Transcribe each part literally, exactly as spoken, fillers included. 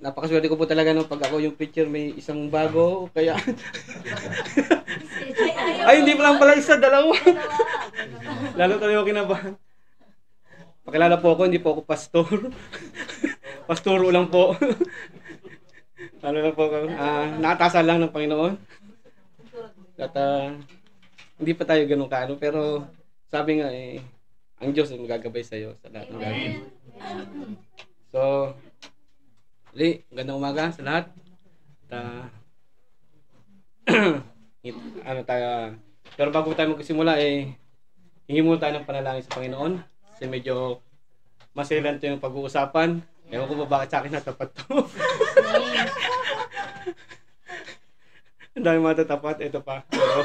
napakaswerte ko po talaga no pag ako yung picture may isang bago kaya ay hindi pa lang pala isa, dalawa. Lalo tayo kinabahan. Pakilala po ako, hindi po ako pastor. Pasturo lang po. Ano lang po ako, uh, nakatasan lang ng Panginoon. At uh, hindi pa tayo ganun kaano, pero sabi nga eh, ang Diyos ay magagabay sa iyo sa lahat ng gagawin. So, li, gandang umaga sa lahat. At, uh, ano tayo, pero bago tayo magsimula eh, hingi muna tayo ng panalangin sa Panginoon. Kasi medyo masilan ito yung pag-uusapan. Ewan ko ba bakit sa akin natapat to. Ang dami matatapat, ito pa.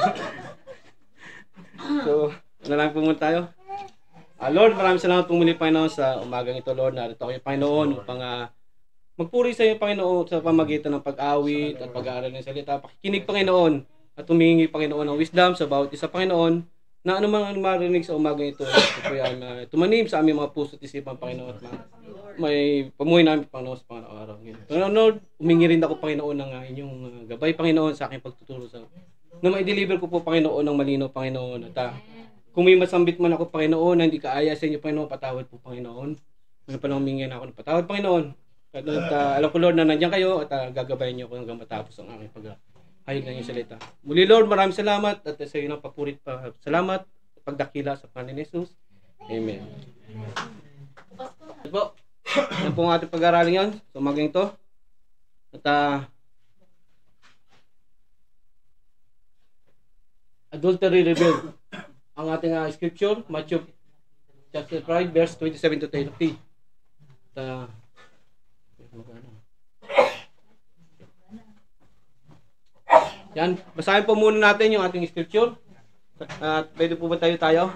So, ano lang po muna tayo. Uh, Lord, maraming salamat po muli, Panginoon, sa umagang ito, Lord. Narito ako yung Panginoon upang uh, magpuri sa iyo, Panginoon, sa pamagitan ng pag-awit at pag-aaral ng salita. Pakikinig, Panginoon, at humingi, Panginoon, ng wisdom sa bawat isa, Panginoon, na anumang marinig sa umagang ito, ito yan, uh, tumanim sa aming mga puso at isipan, Panginoon, at may pamuhay namin, Panginoon, sa pangalaw araw. Panginoon, Lord, humingi rin ako, Panginoon, ng uh, inyong uh, gabay, Panginoon, sa aking pagtuturo sa na ma-deliver ko po, Panginoon, ng malinaw, Panginoon, at uh, kung may masambit man ako, Panginoon, na hindi kaaya sa inyo, Panginoon, patawad po, Panginoon. Ngayon pa lang humingi na ako ng patawad, Panginoon. At uh, alam ko, Lord, na nandiyan kayo at uh, gagabayan niyo ako hanggang matapos ang aking paghayag ng iyong salita. Muli, Lord, maraming salamat at uh, sa iyo ng papurit pa. Salamat at pagdakila sa Panginoon ni Jesus. Amen. Ito po. Yan po ang ating pag-aaraling yan. So, maging ito. At uh, Adultery revealed. Ang ating uh, scripture, Matthew chapter five, verse twenty-seven to thirty. At, uh, yan, basahin po muna natin yung ating scripture. At uh, pwede po ba tayo tayo?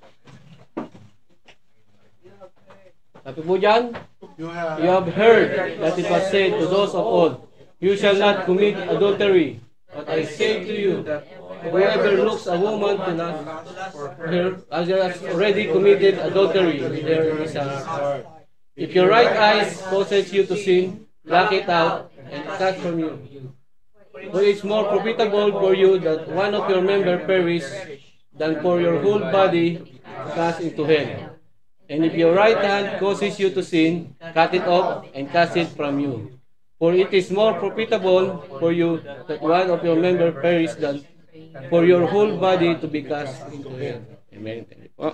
Sabi po dyan, you have, you have heard that it was said to those of old, you shall not commit adultery. But I say to you that whoever looks a woman to lust her as has already committed adultery there is a heart. If your right eye causes you to sin, pluck it out and cast from you. For it's more profitable for you that one of your members perish than for your whole body cast into hell. And if your right hand causes you to sin, cut it off and cast it from you. For it is more profitable for you that one of your members perish than for your whole body to be cast into hell. Amen. Oh.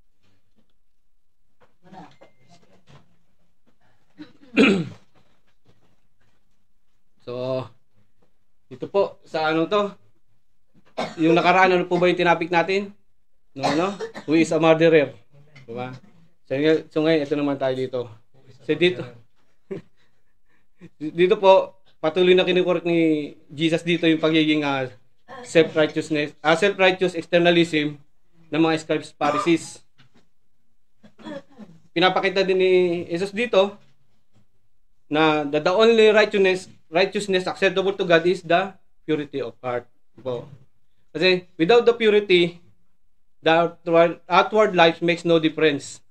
So, ito po, sa ano to? Yung nakaraan, ano po ba yung tinapik natin? No, no? Who is a murderer? Diba? So, so ngayon, ito naman tayo dito. So, dito, dito po, patuloy na kinukorek ni Jesus dito yung pagiging uh, self-righteousness, uh, self-righteous externalism ng mga scribes Pharisees. Pinapakita din ni Jesus dito na the, the only righteousness righteousness acceptable to God is the purity of heart. Po. Kasi without the purity, the outward, outward life makes no difference.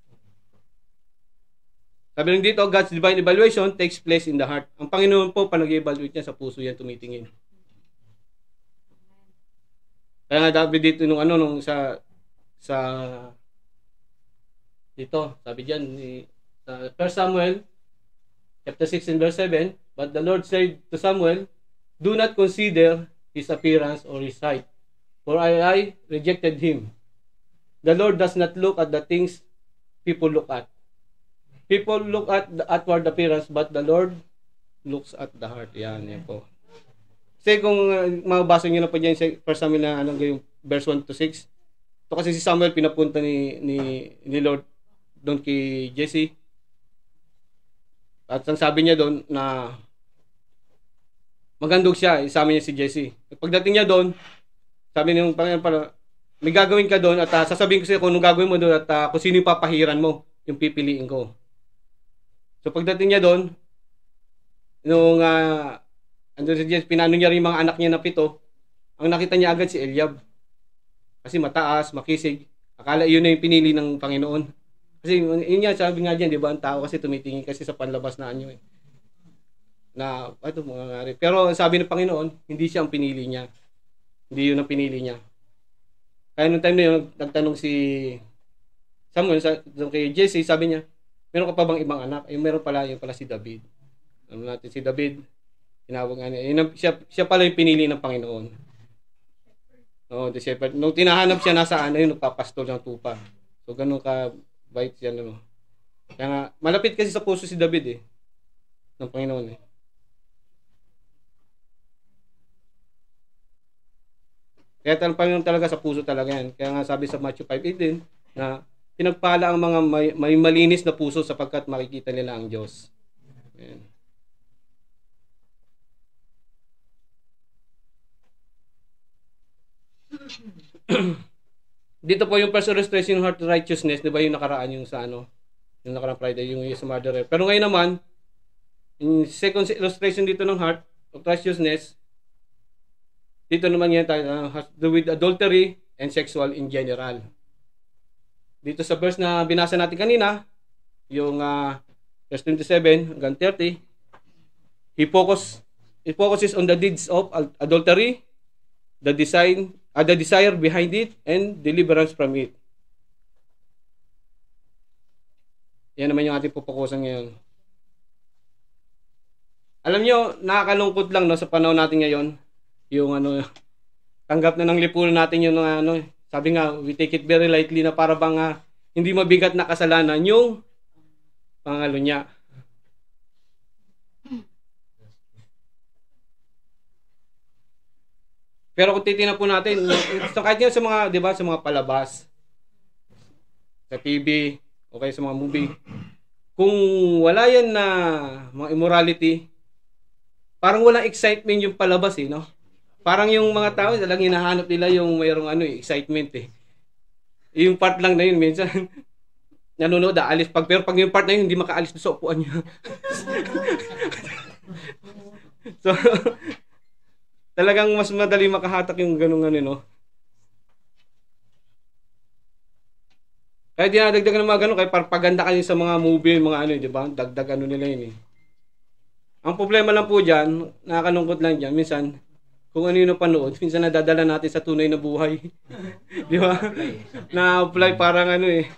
Sabi rin dito, God's divine evaluation takes place in the heart. Ang Panginoon po, pag nag-evaluate niya sa puso yan tumitingin. Kaya nga dapat dito nung ano nung sa sa dito, sabi diyan ni sa First Samuel chapter six and verse seven, but the Lord said to Samuel, do not consider his appearance or his height, for I, I rejected him. The Lord does not look at the things people look at. People look at the outward appearance, but the Lord looks at the heart. Yan, yan po. Kasi kung uh, mabasa nyo na po dyan sa First Samuel na ano, yung verse one to six, ito kasi si Samuel pinapunta ni, ni, ni Lord doon kay Jesse. At ang sabi niya doon na magandog siya, isama niya si Jesse. At pagdating niya doon, sabi niya Panginoon pala, may gagawin ka doon at uh, sasabihin ko sa'yo kung anong gagawin mo doon at uh, kung sino yung papahiran mo, yung pipiliin ko. So pagdating niya doon, nung uh, andun si Jesse, pinano niya rin mga anak niya na pito, ang nakita niya agad si Eliab. Kasi mataas, makisig. Akala yun na yung pinili ng Panginoon. Kasi yun nga, sabi nga dyan, di ba, ang tao kasi tumitingin kasi sa panlabas na anyo eh. na ito mangyayari. Pero sabi ng Panginoon, hindi siya ang pinili niya. Hindi yun ang pinili niya. Kaya nung time na yun, nagtanong si Samuel sa kay Jesse, sabi niya, meron ka pa bang ibang anak? Eh, meron pala, yun pala si David. Ano natin si David, tinawag nga niya. Yun, siya, siya pala yung pinili ng Panginoon. No, the shepherd. Nung tinahanap siya, nasaan na yun, nagpapastol ng tupa. So, ganun ka bait siya, no. Kaya nga, malapit kasi sa puso si David eh. Ng Panginoon eh. Kaya ang Panginoon talaga sa puso talaga yan. Kaya nga sabi sa Matthew five eighteen na pinagpala ang mga may, may malinis na puso sapagkat makikita nila ang Diyos. Ayan. Dito po yung first illustration heart righteousness, di ba yung nakaraan yung sa ano, yung nakaraan Friday, yung, yung sa murderer. Pero ngayon naman, yung second illustration dito ng heart of righteousness, dito naman yan tayo, uh, has to do with adultery and sexual in general. Dito sa verse na binasa natin kanina, yung uh, verse twenty-seven hanggang thirty, he focus, he focuses on the deeds of adultery, the design, uh, the desire behind it, and deliverance from it. Yan naman yung ating pupukusan ngayon. Alam nyo, nakakalungkot lang no, sa panahon natin ngayon, yung ano, tanggap na ng lipunan natin yung ano, sabi nga, we take it very lightly na para bang uh, hindi mabigat na kasalanan yung pangalo niya. Pero kung titingnan po natin, so kahit nga sa mga, di ba, sa mga palabas, sa T V, o kaya sa mga movie, kung wala yan na mga immorality, parang walang excitement yung palabas eh, no? Parang yung mga tao, talagang hinahanap nila yung mayroong ano, eh, excitement eh. Yung part lang na yun, minsan, nanonood, aalis pag, pero pag yung part na yun, hindi makaalis sa upuan niya. So, talagang mas madali makahatak yung ganung ano, no? Kaya dinadagdagan ng mga ganun, kaya parpaganda kayo sa mga movie, mga ano, di ba? Dagdag ano nila yun eh. Ang problema lang po dyan, nakakalungkot lang dyan, minsan, kung ano yung napanood, minsan nadadala natin sa tunay na buhay. Di ba? Na-apply parang ano eh.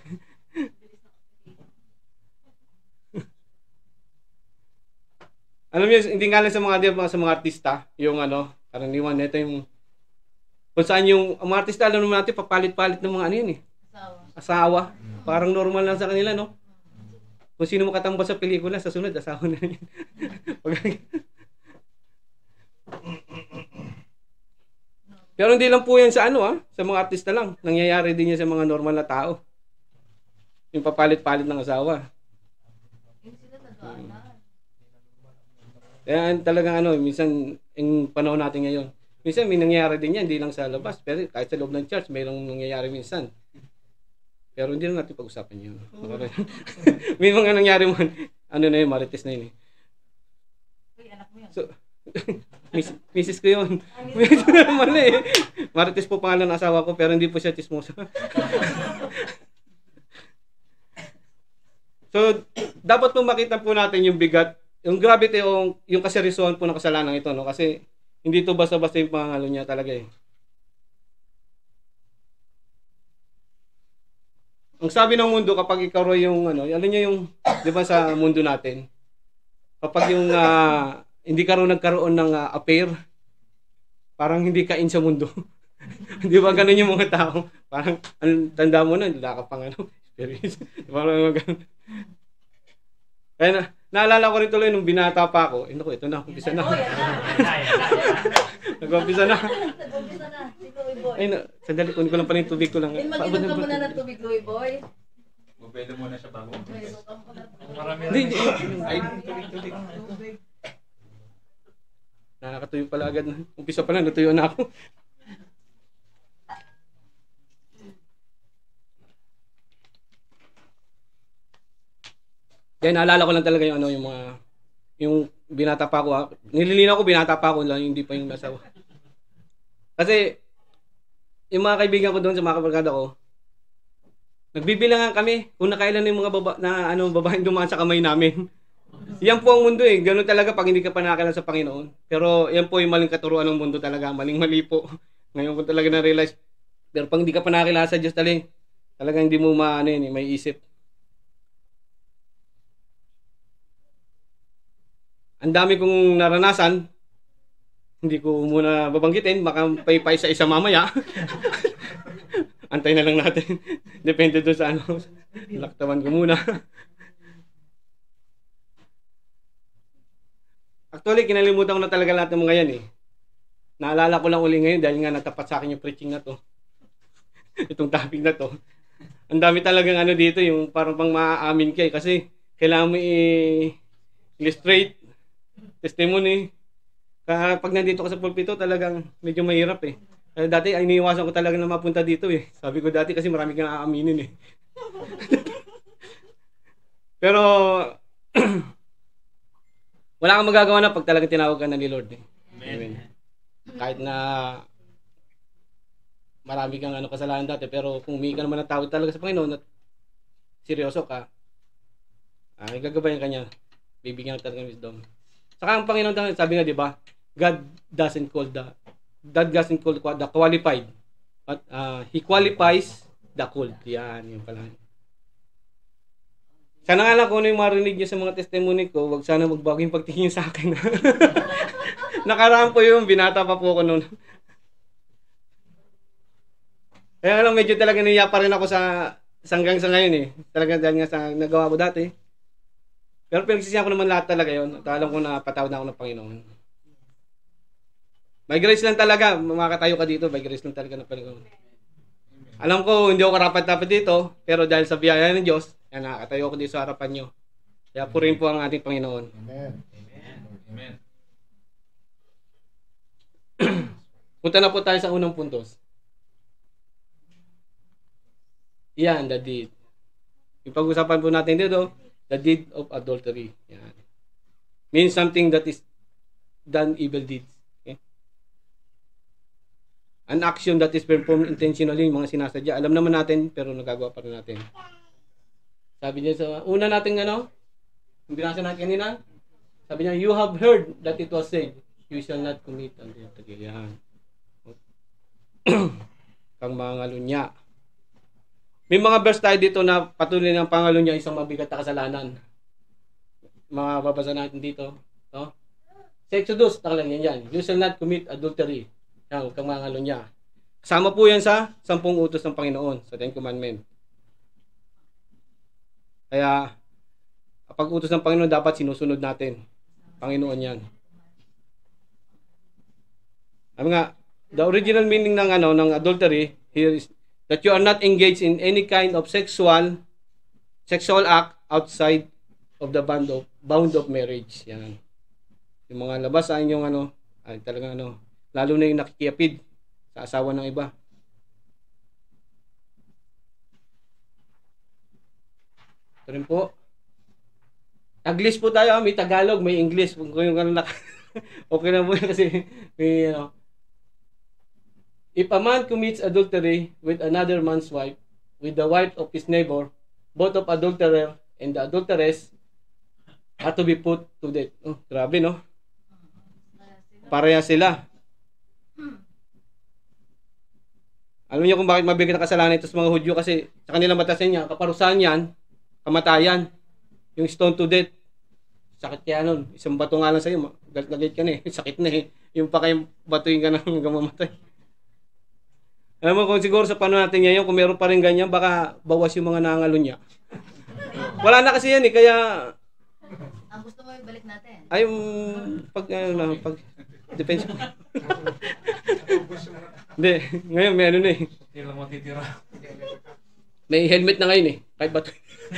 Alam niyo, hindi nga lang sa mga, di ba, sa mga artista, yung ano, karaniwan, ito yung, kung saan yung, ang mga artista, alam naman natin, papalit-palit ng mga ano yun eh. Asawa. Asawa. Parang normal lang sa kanila, no? Kung sino makatambal sa pelikula, sa sunod, asawa na yun. Pero hindi lang po yan sa ano, ah, sa mga artista lang. Nangyayari din yan sa mga normal na tao. Yung papalit-palit ng asawa. Hmm. Kaya talagang ano, minsan, yung panahon natin ngayon, minsan may nangyayari din yan, hindi lang sa labas, pero kahit sa loob ng church, mayroong nangyayari minsan. Pero hindi lang natin pag-usapan yun. May mga nangyari mo, ano na yun, marites na yun eh. Uy, anak mo yun. So, miss, misis ko yun. Mali eh. Marites po pangalan ng asawa ko, pero hindi po siya chismosa. So, dapat po makita po natin yung bigat, yung gravity, yung, yung kaseryosohan po ng kasalanan ito, no? Kasi hindi to basta-basta yung pangalo niya talaga eh. Ang sabi ng mundo, kapag ikaw ro yung, ano, alam niyo yung, di ba sa mundo natin, kapag yung, uh, hindi ka ro nagkaroon ng uh, affair, parang hindi ka in sa mundo. Di ba ganun yung mga tao? Parang, ang tanda mo na, wala ka pang ano, experience. Parang ganun. Kaya na, naalala ko rin tuloy nung binata pa ako, eh, naku, ito na, umpisa na. Nag-umpisa na. Nag-umpisa na, si Louie Boy. Ay, na, sandali, kunin ko lang pa rin tubig ko lang. Eh, mag-inom ka muna ng tubig, Louie Boy. Bubelo muna siya bago. Mag-inom ka muna ng tubig. Hindi, hindi. Ay, tubig, tubig. Nakakatuyo pala agad. Umpisa pa lang, natuyo na ako. Kaya naalala ko lang talaga yung ano, yung mga, yung binata pa ako ha. Nililinaw ko, binata pa ako lang, hindi pa yung nasawa. Kasi, yung mga kaibigan ko doon sa mga kabarkada ko, nagbibilangan kami kung nakailan yung mga baba, na ano, babaeng dumaan sa kamay namin. Yan po ang mundo eh. Ganun talaga pag hindi ka pa nakakilala sa Panginoon. Pero yan po yung maling katuruan ng mundo talaga. Maling-mali po. Ngayon ko talaga na-realize. Pero pag hindi ka pa nakakilala sa Diyos talaga, talagang hindi mo maano yun, eh, may isip. Ang dami kong naranasan. Hindi ko muna babanggitin. Baka pay-pay sa isa mamaya. Antay na lang natin. Depende doon sa ano. Laktawan ko muna. Actually, kinalimutan ko na talaga lahat ng mga yan eh. Naalala ko lang uli ngayon dahil nga natapat sa akin yung preaching na to. Itong topic na to. Ang dami talagang ano dito, yung parang pang maaamin ka eh. Kasi kailangan mo i-illustrate testimony. Kaya pag nandito ka sa pulpito, talagang medyo mahirap eh. Kaya dati ay iniiwasan ko talaga na mapunta dito eh. Sabi ko dati kasi marami kang aaminin eh. Pero wala kang magagawa na pag talagang tinawag ka na ni Lord eh. Amen. Kahit na marami kang ano kasalanan dati, pero kung humingi ka naman ng tawag talaga sa Panginoon at seryoso ka, ay gagabayan ka niya. Bibigyan ka talaga ng wisdom. Saka ang Panginoon, sabi nga, di ba, God doesn't call the God doesn't call the qualified, but uh, He qualifies the called. Yan, yun pala. Sana nga lang kung ano yung marinig niyo sa mga testimony ko, wag sana magbago yung pagtingin sa akin. Nakaraan po yun, binata pa po ako noon. Kaya lang medyo talaga niya pa rin ako sa hanggang sa ngayon eh. Talaga dahil nga sa nagawa ko dati. Pero pinagsisihan ko naman lahat talaga yun. At alam ko na patawad na ako ng Panginoon. By grace lang talaga, makakatayo ka dito, by grace lang talaga ng Panginoon. Alam ko, hindi ako karapat-dapat dito, pero dahil sa biyaya ng Diyos, yan, nakakatayo ako dito sa harapan nyo. Kaya purihin po ang ating Panginoon. Amen. Amen. Punta na po tayo sa unang puntos. Yan, the deed. Yung pag-usapan po natin dito, the deed of adultery. Yan. Means something that is done evil deeds. Okay? An action that is performed intentionally, mga sinasadya. Alam naman natin, pero nagagawa pa rin natin. Sabi niya sa una nating ano, yung binasa natin kanina, sabi niya, you have heard that it was said, you shall not commit adultery. Yan. Kang mga lunya. May mga verse tayo dito na patuloy ng pangalunya isang mabigat na kasalanan. Mga babasa natin dito. No? Sa Exodus, nakalang yan yan. You shall not commit adultery. Yan, kang mga lunya. Kasama po yan sa sampung utos ng Panginoon, sa Ten Commandments. Kaya, kapag utos ng Panginoon, dapat sinusunod natin. Panginoon yan. Sabi nga, the original meaning ng ano ng adultery here is that you are not engaged in any kind of sexual sexual act outside of the bound of bound of marriage. Yan. Yung mga labas sa inyong ano, ay talagang ano, lalo na yung nakikiapid sa asawa ng iba. Ito rin po. English po tayo, may Tagalog, may English. Kung yung ano na, okay na po kasi may ano. If a man commits adultery with another man's wife, with the wife of his neighbor, both of adulterer and the adulteress are to be put to death. Oh, grabe no? Pareha sila. Alam niyo kung bakit mabigat ang kasalanan ito sa mga Hudyo? Kasi sa kanilang batasan niya, kaparusahan yan, kamatayan. Yung stone to death. Sakit kaya nun. Isang bato nga lang sa'yo, galit-galit ka na eh. Sakit na eh. Yung pa kayong batuin ka na hanggang mamatay. Alam mo kung siguro sa panahon natin ngayon, kung meron pa rin ganyan, baka bawas yung mga nangalunya. Wala na kasi yan eh, kaya... Ang gusto mo ibalik natin? Ay, um, pag, ano na, pag... Depende. Hindi, ngayon may ano na eh. Hindi lang matitira. May helmet na ngayon eh, kahit bato.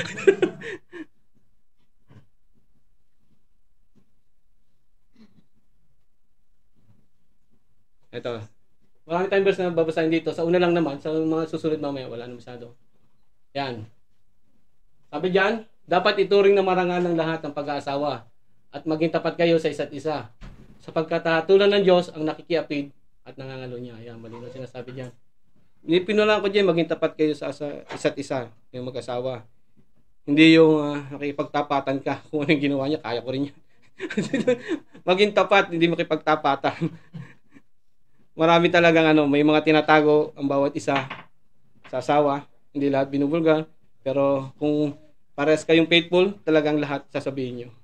Ito. Marami tayong verse na babasahin dito. Sa una lang naman, sa mga susunod mamaya, wala na masyado. Yan. Sabi diyan, dapat ituring na marangal ng lahat ng pag-aasawa at maging tapat kayo sa isa't isa. Sapagkat tulad ng Diyos ang nakikiapid at nangangalo niya. Yan, malinaw sinasabi diyan. Pinulang ko diyan, maging tapat kayo sa isa't isa, yung mag-asawa. Hindi yung uh, nakipagtapatan ka. Kung ano yung ginawa niya, kaya ko rin yan. Maging tapat, hindi makipagtapatan. Marami talagang ano, may mga tinatago ang bawat isa sa asawa. Hindi lahat binubulgar. Pero kung parehas kayong faithful, talagang lahat sasabihin nyo.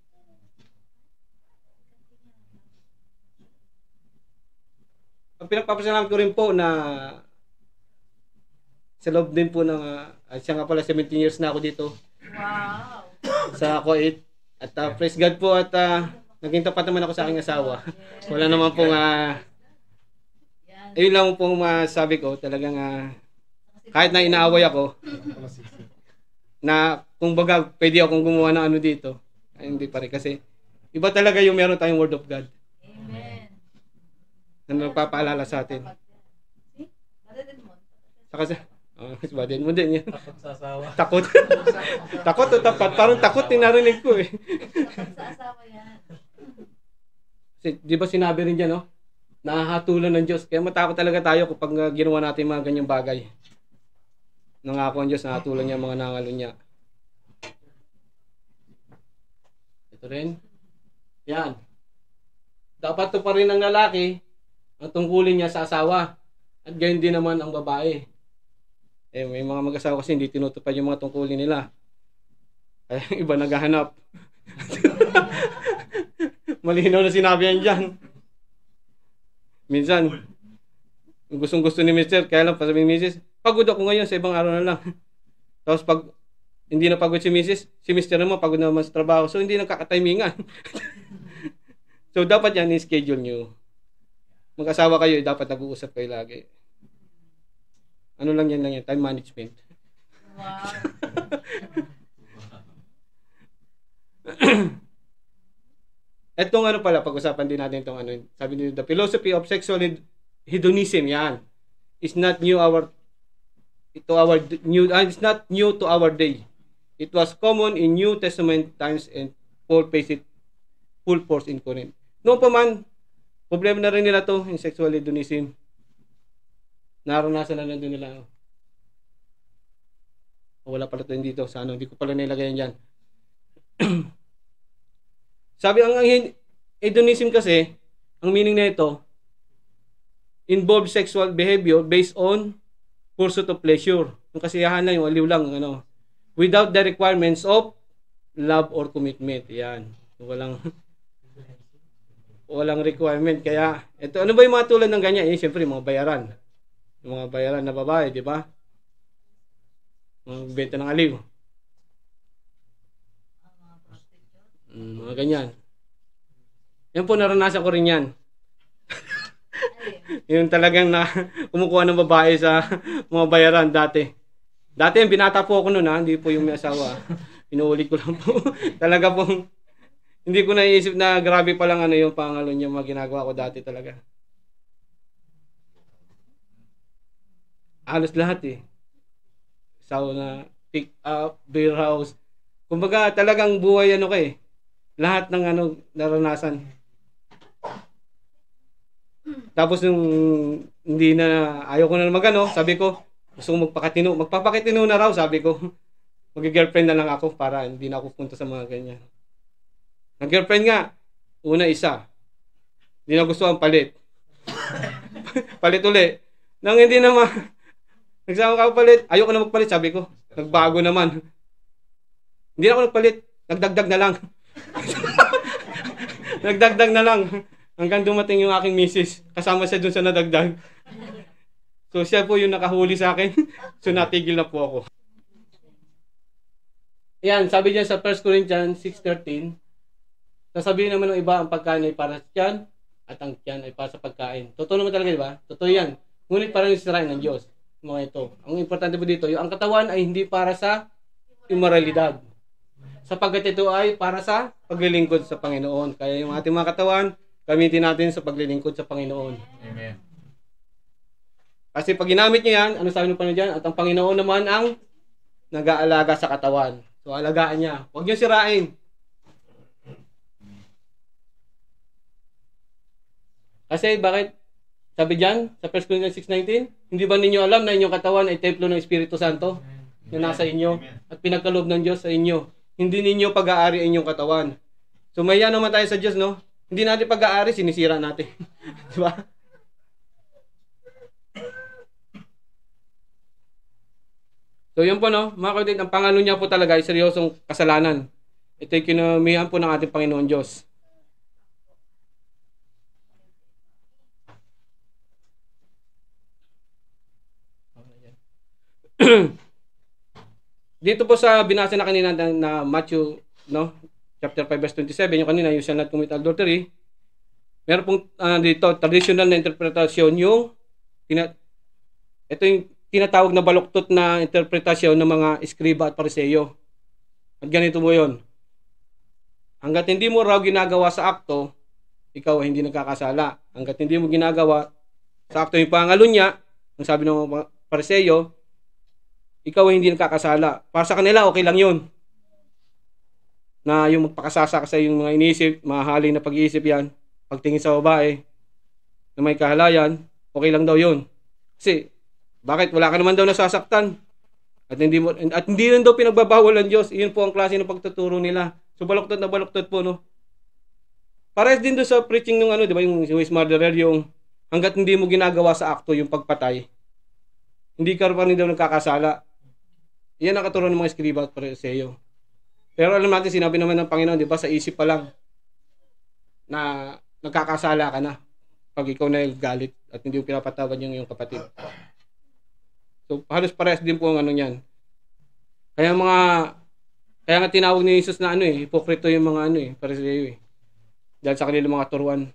Ang pinagpapasalamat ko rin po na sa loob din po ng, uh, siya nga pala, seventeen years na ako dito. Wow. Sa Kuwait. At uh, praise God po at uh, naging tapat naman ako sa aking asawa. Wala naman pong, uh, ayun lang pong masabi ko, talagang uh, kahit na inaaway ako, na kung baga pwede akong gumawa ng ano dito, ay hindi pa rin kasi iba talaga yung meron tayong word of God. Amen. Na nagpapaalala sa atin. Saka sa, oh, badin mo din yan. Takot sa asawa. Takot. Takot o tapat? Parang takot din narinig ko eh. Takot sa asawa yan. Kasi, di ba sinabi rin dyan, no? Nahahatulan ng Diyos. Kaya matakot talaga tayo kapag uh, ginawa natin mga ganyang bagay. Nangako ang Diyos, nahatulan niya mga nangalo niya. Ito rin. Yan. Dapat to pa rin ng lalaki ang tungkulin niya sa asawa. At gayon din naman ang babae. Eh, may mga mag-asawa kasi hindi tinutupad yung mga tungkulin nila. Kaya iba naghahanap. Malinaw na sinabi yan dyan. Minsan, gustong gusto ni mister, kaya lang pasabi ni missus, pagod ako ngayon sa ibang araw na lang. Tapos pag hindi na pagod si missus, si mister naman pagod naman sa trabaho. So hindi nagkakatimingan. So dapat yan i-schedule nyo. Mag-asawa kayo, dapat nag-uusap kayo lagi. Ano lang yan lang yan, time management. Wow. Etong ano pala, pag-usapan din natin itong ano, sabi nila, the philosophy of sexual hedonism, yan, is not new our, to our new, uh, it's not new to our day. It was common in New Testament times and Paul faced it full force in Corinth. Noon pa man, problema na rin nila to, yung sexual hedonism. Naranasan na lang din nila. O, wala pala ito dito. Sa ano, hindi ko pala nilagay yan dyan. Sabi, ang, ang hedonism kasi, ang meaning na ito, involves sexual behavior based on pursuit of pleasure. Yung kasiyahan lang, yung aliw lang, ano, without the requirements of love or commitment. Yan. Walang walang requirement. Kaya, ito, ano ba yung mga tulad ng ganyan? Eh, siyempre, mga bayaran. Yung mga bayaran na babae, di ba? Mga benta ng aliw. Mm, mga ganyan. Yan po, naranasan ko rin yan. Yung talagang na kumukuha ng babae sa mga bayaran dati. Dati, yung binata po ako noon, ha? Hindi po yung may asawa. Inuulit ko lang po. Talaga pong, hindi ko naiisip na grabe pa lang ano yung pangalo niya mga ginagawa ko dati talaga. Halos lahat eh. Sauna, pick up, beer house. Kumbaga talagang buhay ano ka eh. Lahat ng ano naranasan. Tapos nung hindi na ayaw ko na magano, sabi ko, gusto ko magpakatino. Magpapakatino na raw, sabi ko. Mag-girlfriend na lang ako para hindi na ako punta sa mga ganyan. Nag-girlfriend nga, una isa. Hindi na gusto ang palit. Palit uli. Nang hindi naman nagsama ka palit, ayoko na magpalit, sabi ko. Nagbago naman. Hindi na ako nagpalit. Nagdagdag na lang. Nagdagdag na lang. Hanggang dumating yung aking misis. Kasama siya dun sa nadagdag. So siya po yung nakahuli sa akin. So natigil na po ako. Yan, sabi niya sa First Corinthians six thirteen. Sasabihin naman ng iba ang pagkain ay para sa tiyan at ang tiyan ay para sa pagkain. Totoo naman talaga, di ba? Totoo yan. Ngunit parang isirain ng Diyos. Mga ito. Ang importante po dito, yung ang katawan ay hindi para sa immoralidad. Sapagkat ito ay para sa paglilingkod sa Panginoon. Kaya yung ating mga katawan, gamitin natin sa paglilingkod sa Panginoon. Amen. Kasi pag ginamit niyo yan, ano sabi ng Panginoon dyan? At ang Panginoon naman ang nag-aalaga sa katawan. So alagaan niya. Huwag niyo sirain. Kasi bakit? Sabi dyan, sa First Corinthians six nineteen, hindi ba ninyo alam na inyong katawan ay templo ng Espiritu Santo? na nasa inyo at pinagkaloob ng Diyos sa inyo. Hindi ninyo pag-aari ang inyong katawan. So may yan naman tayo sa Diyos, no? Hindi natin pag-aari, sinisira natin. Di ba? So yun po, no? Mga kapatid, ang pangalo niya po talaga ay seryosong kasalanan. Ito yung kinamihan po ng ating Panginoon Diyos. Dito po sa binasa na kanina na, na Matthew, no? Chapter five verse twenty-seven, yung kanina, you shall not commit adultery. Meron pong uh, dito, traditional na interpretasyon, yung tina, ito yung tinatawag na baluktot na interpretasyon ng mga eskriba at pariseyo. At ganito mo yun. Hanggat hindi mo raw ginagawa sa akto, ikaw ay hindi nagkakasala. Hanggat hindi mo ginagawa sa akto yung pangalo niya, ang sabi ng mga pariseyo, ikaw ay hindi nagkakasala. Para sa kanila, okay lang yun. Na yung magpakasasa ka sa yung mga iniisip, mahahalin na pag-iisip yan, pagtingin sa babae, na may kahalayan, okay lang daw yun. Kasi, bakit? Wala ka naman daw nasasaktan. At hindi mo at hindi rin daw pinagbabawal ng Diyos. Iyon po ang klase ng pagtuturo nila. So baluktot na baluktot po, no. Parehas din doon sa preaching ng ano, 'di ba, yung Swiss murderer, yung hangga't hindi mo ginagawa sa akto yung pagpatay, hindi ka pa rin daw nagkakasala. Iyan ang katuruan ng mga eskriba at pariseyo. Pero alam natin, sinabi naman ng Panginoon, 'di ba, sa isip pa lang na nagkakasala ka na pag ikaw na galit at hindi mo pinapatawad yung iyong kapatid. So, halos parehas din po ang ano niyan. Kaya mga, kaya nga tinawag ni Jesus na ano eh, hipokrito yung mga ano eh, pariseyo eh. Dahil sa kanilang mga turuan.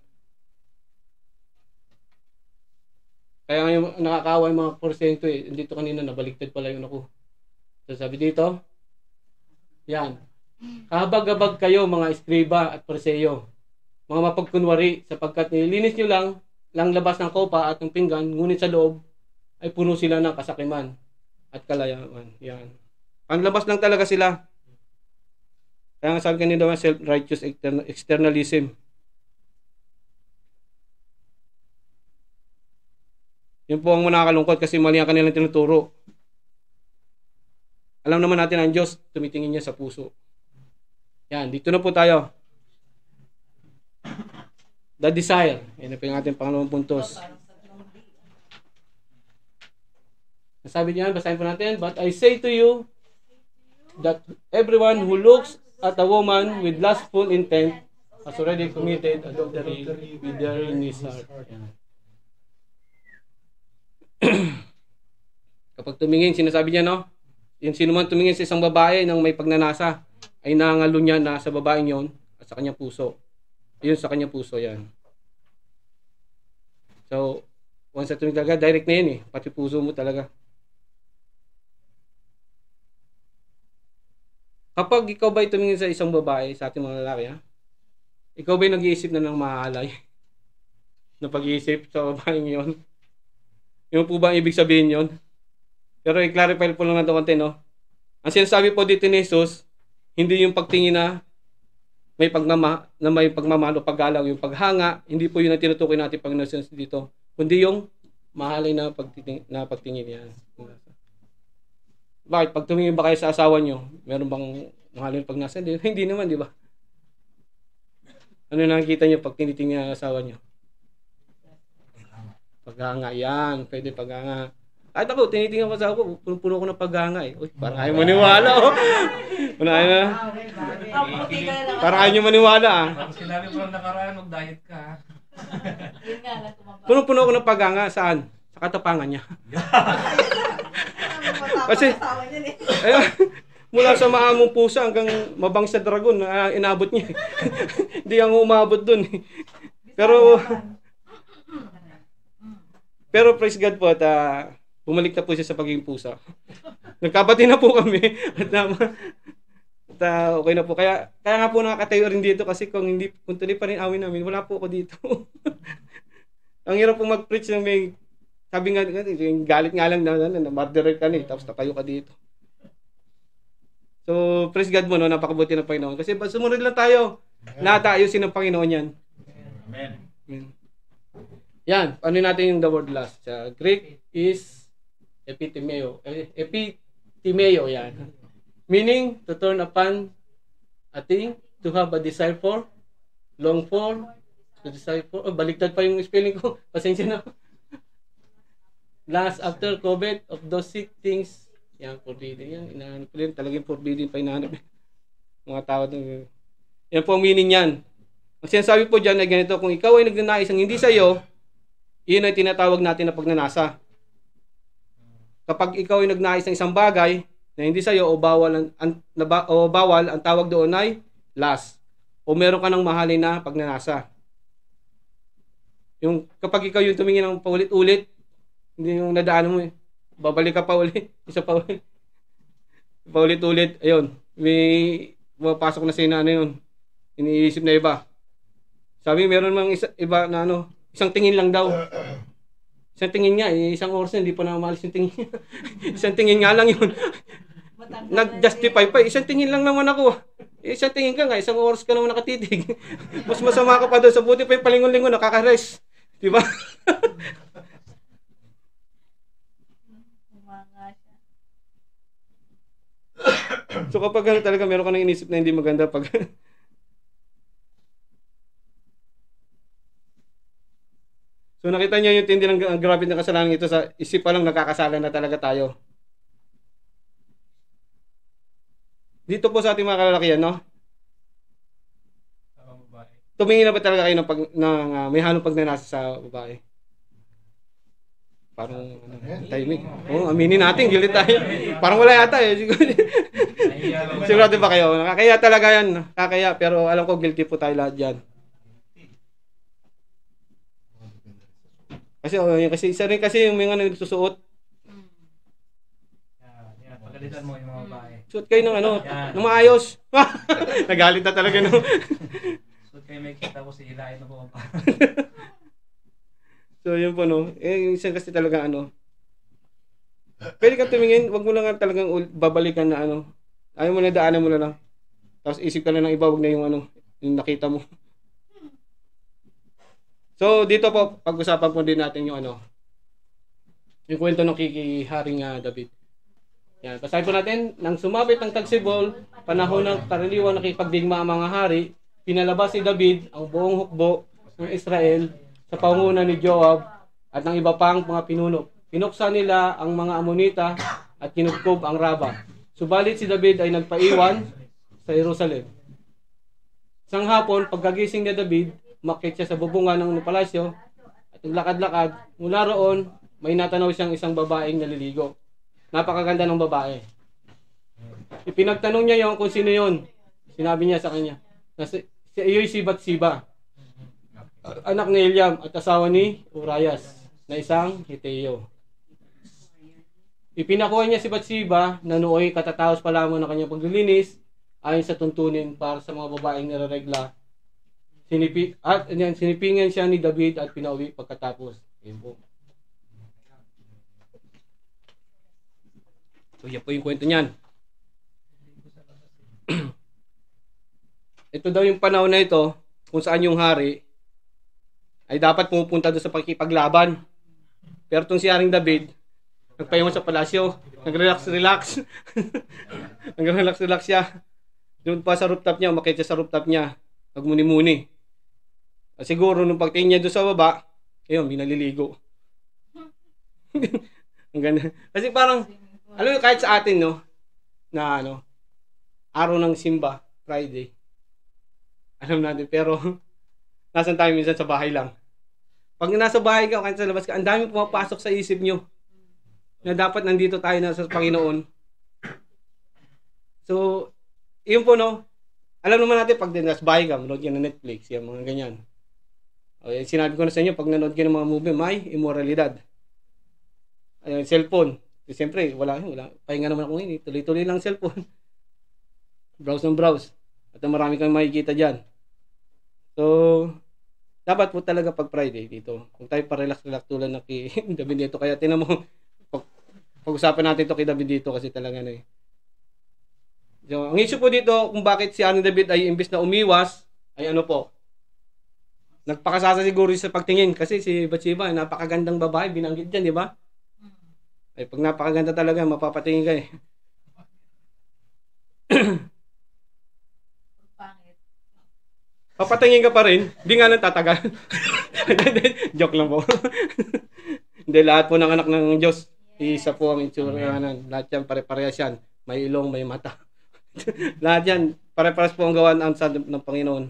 Kaya nga yung nakakawa yung mga pariseyo ito eh, dito kanina nabaligtad pala yung ako. So, sabi dito, yan, kahabag-habag kayo mga eskriba at pariseyo, mga mapagkunwari, sapagkat nililinis nyo lang, lang labas ng kopa at ng pinggan, ngunit sa loob, ay puno sila ng kasakiman at kalayawan. Yan. Panlabas lang talaga sila. Kaya nga sabi kanina naman, self-righteous externalism. Yun po ang manakalungkot kasi mali ang kanilang tinuturo. Alam naman natin ang Diyos, tumitingin niya sa puso. Yan, dito na po tayo. The desire. Yan po yung ating pangalawang puntos. Sabi niya, basahin po natin, but I say to you that everyone who looks at a woman with lustful intent has already committed adultery with her in his heart. Kapag tumingin, sinasabi niya, no? Yung sino man tumingin sa isang babae nang may pagnanasa, ay nangalo niya na sa babaeng yon at sa kanyang puso. Yun sa kanyang puso, yan. So, once na tumingin talaga, direct na yun eh. Pati puso mo talaga. Kapag ikaw ba'y tumingin sa isang babae, sa ating mga lalaki, ha? Ikaw ba'y nag-iisip na ng mahalay? Na pag-iisip sa babaeng yon? Yung po ba ang ibig sabihin yon? Pero i-clarify po lang natin konti, no? Ang sinasabi po dito ni Jesus, hindi yung pagtingin na may pagmama, na may pagmamahal o paggalaw, yung paghanga, hindi po yun ang tinutukoy natin pag nasa dito. Kundi yung mahalay na pagtingin, na pagtingin yan. Bakit? Pag tumingin ba kayo sa asawa nyo, meron bang mahalin pag nasa? Hindi, hindi naman, di ba? Ano nakikita nyo pag tinitingin ang asawa nyo? Paghanga, yan. Pwede paghanga. Kahit ako, tinitingin ko sa ako, puno-puno ko ng paghanga eh. Uy, parang ayaw maniwala, oh. Parang ayaw na. Parang ayaw nyo maniwala, ah. Pag sinabi ko lang nakaraan, mag-diet ka. Yun nga lang tumaba. Puno-puno ko ng paghanga. Saan? Sa katapangan niya. Kasi, ayun, mula sa maamong pusa hanggang mabang sa dragon na inabot niya. Hindi ang umabot dun. Pero, pero praise God po at uh, bumalik na po siya sa pagiging pusa. Nagkabati na po kami. At, um, at uh, okay na po. Kaya, kaya nga po nakakatayo rin dito kasi kung hindi, kung tuloy pa rin awin namin, wala po ako dito. Ang hirap po mag-preach ng may sabi nga, yung galit nga lang na, na, na murderer ka na eh, tapos natayo ka dito. So, praise God mo, no, napakabuti ng Panginoon. Kasi sumunod lang tayo. Lahat ayusin ng Panginoon yan. Amen. Amen. Yan, ano natin yung the word last? Sa Greek is epitimeo. Epi, Timeo, yan. Meaning, to turn upon a thing, to have a desire for, long for, to desire for, oh, baliktad pa yung spelling ko. Pasensya na. Last, after, covet, of those six things, yan, forbidden. Yan, inahanap ko rin. Talagang forbidden pa inahanap. Mga tao doon. Yan po ang meaning yan. Ang sinasabi po dyan ay ganito, kung ikaw ay nagnanais ang hindi sa'yo, iyon ay tinatawag natin na pagnanasa. Kapag ikaw ay nagnais ng isang bagay na hindi sa'yo o bawal ang, ang, naba, o bawal, ang tawag doon ay lust. O meron ka ng mahalin na pagnanasa. Yung kapag ikaw yung tumingin ng paulit-ulit, hindi yung nadaanan mo eh. Babalik ka pa ulit, isa pa ulit. Paulit-ulit, ayun. May pumapasok na sa ina, ano yun. Iniisip na iba. Sabi, meron mang isa, iba na ano, isang tingin lang daw. Isang tingin nga, eh, isang oras na, hindi pa na umalis yung tingin niya. Isang tingin nga lang yun. Nag-justify pa, isang tingin lang naman ako. Eh, isang tingin ka nga, isang oras ka naman nakatitig. Mas masama ka pa doon, sa buti pa yung palingon-lingon, nakaka-rest. Diba? So kapag ano talaga, meron ka nang inisip na hindi maganda pag... So nakita niyo yung tindi ng grabe ng kasalanan ito, sa isip pa lang nakakasala na talaga tayo. Dito po sa ating mga kalalakihan, no? Tumingin na ba talaga kayo ng, pag, ng uh, may halong pagnanasa sa babae? Parang ano, timing. Oh, aminin natin, gilit tayo. Parang wala yata eh. Sigurado ba kayo? Nakakaya talaga yan. Nakakaya, pero alam ko guilty po tayo lahat dyan. Kasi oh, kasi isa rin kasi yung mga nagsusuot. Yan, yan. Pagalitan mo yung mga babae. Suot kayo ng ano, ng maayos. Nagalit na talaga no. Suot kayo may kita ko si hilahin na po. So yun po no. Eh yung isa kasi talaga ano. Pwede kang tumingin, wag mo lang talagang babalikan na ano. Ayaw mo na daanan mo na lang. Tapos isip ka na ng iba, wag na yung ano, yung nakita mo. So, dito po, pag-usapan po din natin yung ano, yung kwento ng kikiharing uh, David. Yan, basahin po natin, nang sumapit ang tagsibol, panahon ng karaniwan nakipagdigma ang mga hari, pinalabas si David ang buong hukbo ng Israel sa pangunguna ni Joab at ng iba pang mga pinuno. Pinuksan nila ang mga Amonita at kinubkob ang Raba. Subalit si David ay nagpaiwan sa Jerusalem. Isang hapon, pagkagising ni David, umakyat siya sa bubungan ng palasyo at naglakad-lakad. Mula roon, may natanaw siyang isang babaeng naliligo. Napakaganda ng babae. Ipinagtanong niya yon kung sino yon. Sinabi niya sa kanya na si, si iyo'y si Batsiba, anak ni Eliam at asawa ni Urias na isang Hiteo. Ipinakuha niya si Batsiba na nooy katatapos pa lamang ng kanyang paglilinis ayon sa tuntunin para sa mga babaeng nararegla. Sinipi, at yan, sinipingan siya ni David at pinauwi pagkatapos. Yan po. So yan po yung kwento niyan. Ito daw yung panahon na ito kung saan yung hari ay dapat pumupunta doon sa pagkipaglaban. Pero itong si Haring David, nagpahinga sa palasyo, nag-relax-relax. Nag-relax-relax siya. Doon pa sa rooftop niya, umakyat siya sa rooftop niya. Nagmuni-muni. Siguro nung pagtingin niya doon sa baba, ayun, binaliligo. Ang ganda. Kasi parang, alam mo, kahit sa atin, no, na ano, araw ng simba, Friday. Alam natin, pero, nasan tayo minsan sa bahay lang. Pag nasa bahay ka, o kahit sa labas ka, ang dami pumapasok sa isip nyo, na dapat nandito tayo na sa Panginoon. So, yun po, no, alam naman natin, pag nasa bahay ka, manood ka ng Netflix, yung mga ganyan. O, sinabi ko na sa inyo, pag nanood ka ng mga movie, may immoralidad. Ayun, cellphone. So, siyempre, wala, wala. Pahinga naman ako ngayon. Tuloy-tuloy lang cellphone. Browse ng browse. At marami kang makikita dyan. So, dapat po talaga pag Friday dito. Kung tayo pa-relax-relax tulad na kay David dito. Kaya tinan mo, pag, pag-usapan natin ito kay David dito kasi talaga na eh. So, ang issue po dito kung bakit si Haring David ay imbis na umiwas, ay ano po, nagpakasasa siguro sa pagtingin kasi si Batsiba, napakagandang babae, binanggit dyan, di ba? Ay pag napakaganda talaga, mapapatingin ka eh. Papatangin ka pa rin, di nga lang tatagal. Joke lang po. Hindi, lahat po ng anak ng Diyos, isa po ang itsura. Lahat yan, pare-parehas yan. May ilong, may mata. Lahat yan, pare-parehas po ang gawan ang sa ng Panginoon.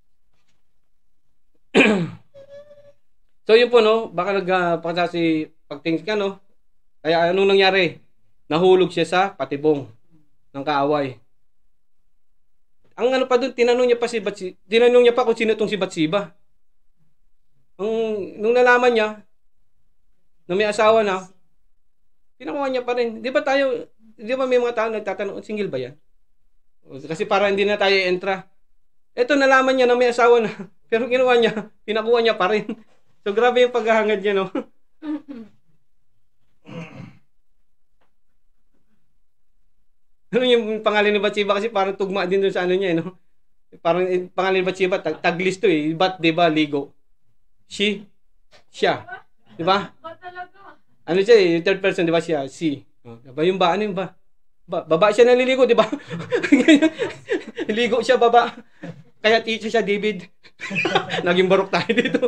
So yun po, no, baka nagpakita si pagtingin ka, no. Kaya anong nangyari? Nahulog siya sa patibong ng kaaway. Ang ano pa doon, tinanong niya pa si Batsiba, tinanong niya pa kung sino itong si Batsiba. Ang, nung nalaman niya, na may asawa na, pinakuha niya pa rin. Di ba tayo, di ba may mga tao nagtatanong, single ba yan? Kasi para hindi na tayo entra. Ito, nalaman niya na may asawa na, pero ginawa niya, pinakuha niya pa rin. So, grabe yung paghahangad niya, no? Ano yung pangalan ni Batsiba kasi parang tugma din dun sa ano niya, eh, no? Parang eh, pangalan ni Batsiba, tag taglis to eh. Ba't, di ba, ligo? She, siya. Di ba? Ba talaga? Ano siya eh, yung third person, di ba siya? Si. Oh, diba yung ba? Ano yung ba? Ba baba siya naliligo, di ba? Ligo siya, baba. Kaya teacher siya, David. Naging barok tayo dito.